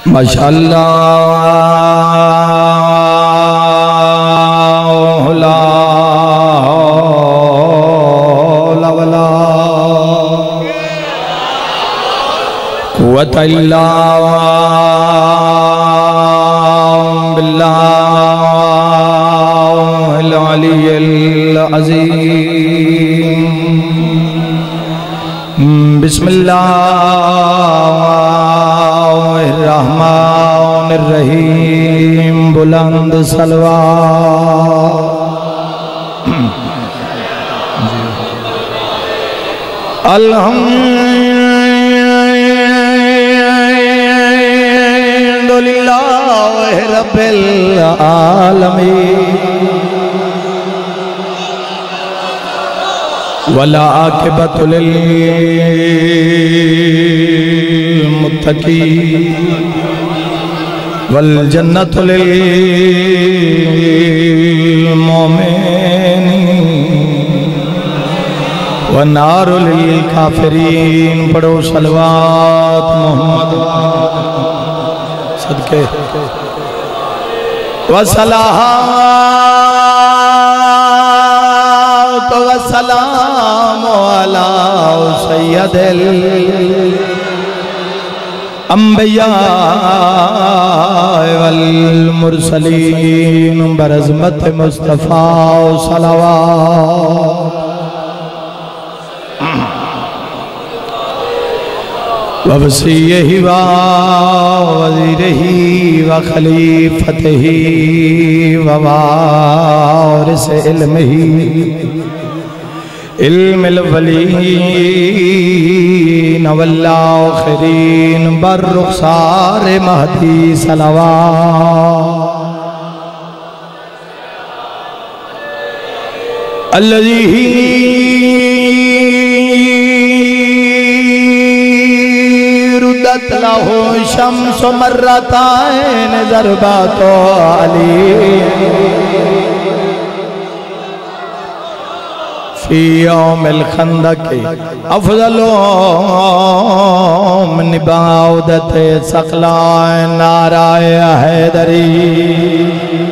माशाअल्लाह ला हौला वला कुव्वता इल्ला बिल्लाहिल अलिय्यिल अज़ीम। बिस्मिल्लाहिर्रहमानिर्रहीम। बुलंद सलवा अल्हम्दुलिल्लाहि रब्बिल आलमीन वला आक़िबतु लिल मुत्तक़ीन वल जन्नतु लिल मुमिनीन व नारु लिल काफिरीन। पढ़ो सलवात मोहम्मद सदके व सलातो व सलाम अला सय्यदिल अंबिया वल मुरसलीन बरज़मत मुस्तफ़ा सलावत वबसीही व वज़ीरिही व खलीफतिही व वारिस इल्मिही इल्मिल वलीन वल आखिरीन बर्रुखसार महदी सलावत अल्लज़ी रुद्दत लहु शम्सु मर्रतैन ज़रबातो अली फी यौमिल खंदक अफ़ज़लो मिन बाउदत सकलाए नाराए हैदरी।